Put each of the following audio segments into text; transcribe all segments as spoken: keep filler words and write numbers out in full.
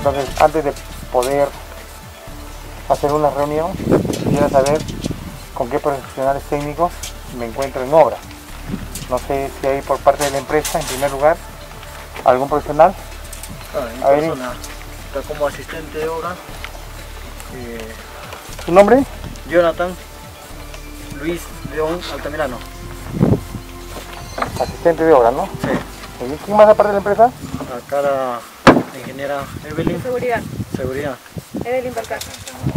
Entonces, antes de poder hacer una reunión, quisiera saber con qué profesionales técnicos me encuentro en obra. No sé si hay por parte de la empresa, en primer lugar, algún profesional. Ah, en A ver, persona, está como asistente de obra. Eh, ¿Su nombre? Jonathan Luis León Altamirano. Asistente de obra, ¿no? Sí. ¿Y quién más aparte de la empresa? Acá la ingeniera Evelyn. Seguridad. Seguridad. Evelyn Balcázar.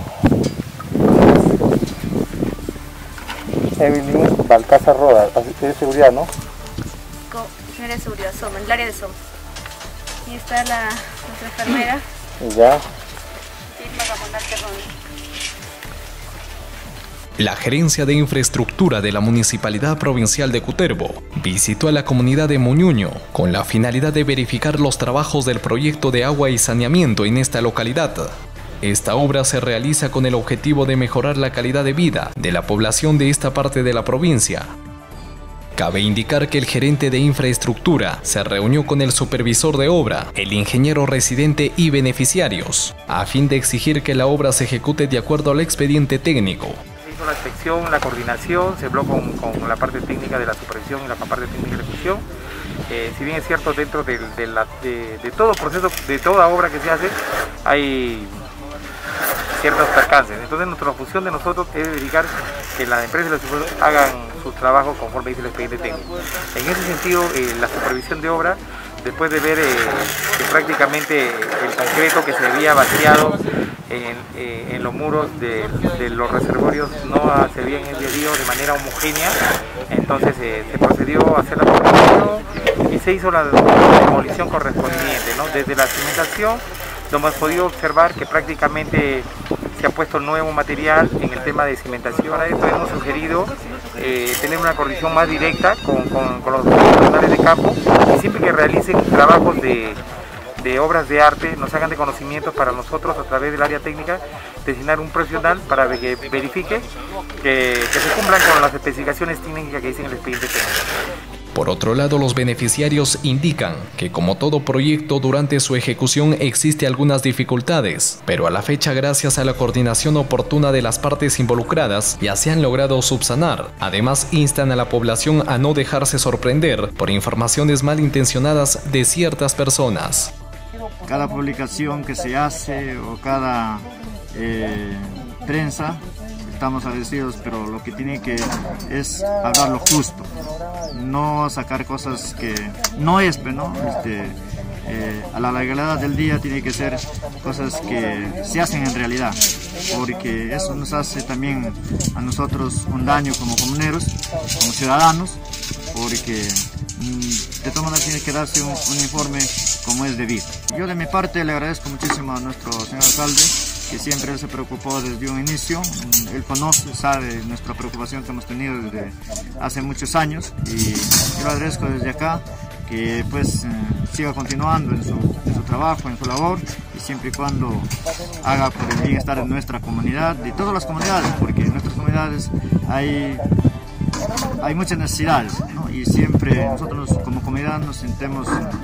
Evelyn Balcázar Roda, asistente de seguridad, ¿no? Con ingeniera de seguridad, SOM, en el área de SOM. Y está la nuestra enfermera. Ya. Irma Gamondal Terrón. La Gerencia de Infraestructura de la Municipalidad Provincial de Cutervo visitó a la comunidad de Muñuño con la finalidad de verificar los trabajos del proyecto de agua y saneamiento en esta localidad. Esta obra se realiza con el objetivo de mejorar la calidad de vida de la población de esta parte de la provincia. Cabe indicar que el gerente de infraestructura se reunió con el supervisor de obra, el ingeniero residente y beneficiarios, a fin de exigir que la obra se ejecute de acuerdo al expediente técnico. La inspección, la coordinación, se habló con, con la parte técnica de la supervisión y la parte técnica de ejecución. Eh, si bien es cierto, dentro de, de, la, de, de todo proceso, de toda obra que se hace, hay ciertos percances. Entonces nuestra función de nosotros es verificar que las empresas y los supervisores hagan sus trabajos conforme dice el expediente técnico. En ese sentido, eh, la supervisión de obra, después de ver eh, que prácticamente el concreto que se había vaciado en, eh, en los muros de, de los reservorios no se habían adherido de manera homogénea, entonces eh, se procedió a hacer la demolición y se hizo la demolición correspondiente, ¿no? Desde la cimentación lo hemos podido observar que prácticamente se ha puesto nuevo material en el tema de cimentación. A esto hemos sugerido eh, tener una coordinación más directa con, con, con los profesionales de campo y siempre que realicen trabajos de, de obras de arte nos hagan de conocimientos para nosotros a través del área técnica designar un profesional para que verifique que, que se cumplan con las especificaciones técnicas que dicen el expediente técnico. Por otro lado, los beneficiarios indican que como todo proyecto durante su ejecución existe algunas dificultades, pero a la fecha gracias a la coordinación oportuna de las partes involucradas ya se han logrado subsanar. Además, instan a la población a no dejarse sorprender por informaciones malintencionadas de ciertas personas. Cada publicación que se hace o cada eh, prensa, estamos agradecidos, pero lo que tiene que es hablar lo justo, no sacar cosas que no es, ¿no? Este, eh, a la largada del día tiene que ser cosas que se hacen en realidad, porque eso nos hace también a nosotros un daño como comuneros, como ciudadanos, porque mm, de todas maneras tiene que darse un, un informe como es debido. Yo de mi parte le agradezco muchísimo a nuestro señor alcalde, que siempre él se preocupó desde un inicio. Él conoce, sabe nuestra preocupación que hemos tenido desde hace muchos años y yo le agradezco desde acá que pues eh, siga continuando en su, en su trabajo, en su labor y siempre y cuando haga por el bienestar de nuestra comunidad, de todas las comunidades, porque en nuestras comunidades hay, hay muchas necesidades, ¿no? Y siempre nosotros como comunidad nos sentimos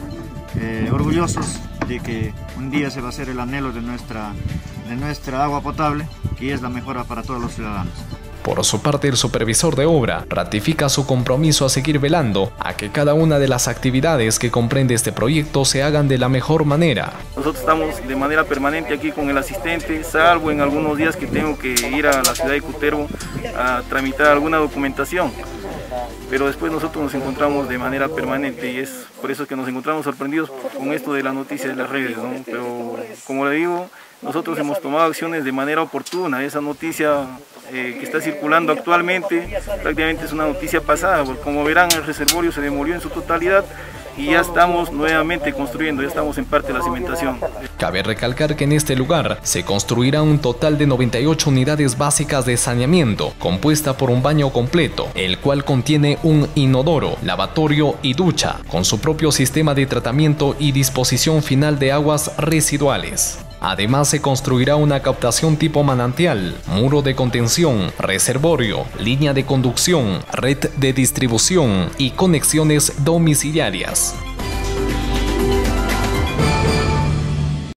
eh, orgullosos de que un día se va a hacer el anhelo de nuestra de nuestra agua potable, que es la mejora para todos los ciudadanos. Por su parte, el supervisor de obra ratifica su compromiso a seguir velando a que cada una de las actividades que comprende este proyecto se hagan de la mejor manera. Nosotros estamos de manera permanente aquí con el asistente, salvo en algunos días que tengo que ir a la ciudad de Cutervo a tramitar alguna documentación. Pero después nosotros nos encontramos de manera permanente y es por eso que nos encontramos sorprendidos con esto de la noticia de las redes, ¿no? Pero como le digo, nosotros hemos tomado acciones de manera oportuna. Esa noticia eh, que está circulando actualmente prácticamente es una noticia pasada, porque como verán el reservorio se demolió en su totalidad y ya estamos nuevamente construyendo, ya estamos en parte de la cimentación. Cabe recalcar que en este lugar se construirá un total de noventa y ocho unidades básicas de saneamiento, compuesta por un baño completo, el cual contiene un inodoro, lavatorio y ducha, con su propio sistema de tratamiento y disposición final de aguas residuales. Además, se construirá una captación tipo manantial, muro de contención, reservorio, línea de conducción, red de distribución y conexiones domiciliarias.